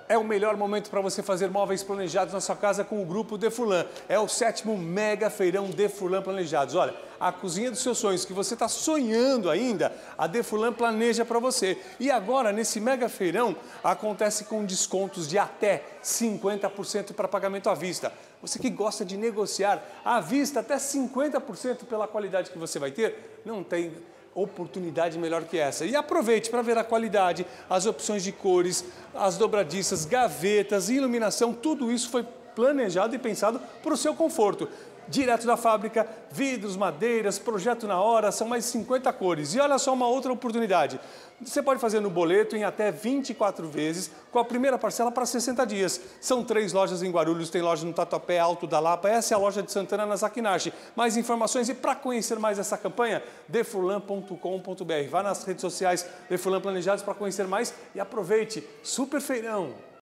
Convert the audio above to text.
É o melhor momento para você fazer móveis planejados na sua casa com o Grupo Defurlan. É o 7º Mega Feirão Defurlan Planejados. Olha, a cozinha dos seus sonhos que você está sonhando ainda, a Defurlan planeja para você. E agora, nesse Mega Feirão, acontece com descontos de até 50% para pagamento à vista. Você que gosta de negociar à vista até 50% pela qualidade que você vai ter, não tem oportunidade melhor que essa. E aproveite para ver a qualidade, as opções de cores, as dobradiças, gavetas, iluminação, tudo isso foi planejado e pensado para o seu conforto. Direto da fábrica, vidros, madeiras, projeto na hora, são mais de 50 cores. E olha só uma outra oportunidade. Você pode fazer no boleto em até 24 vezes, com a primeira parcela para 60 dias. São 3 lojas em Guarulhos, tem loja no Tatuapé, Alto da Lapa, essa é a loja de Santana, na Zakinashi. Mais informações e para conhecer mais essa campanha, defurlan.com.br. Vá nas redes sociais Defurlan Planejados para conhecer mais e aproveite. Super feirão!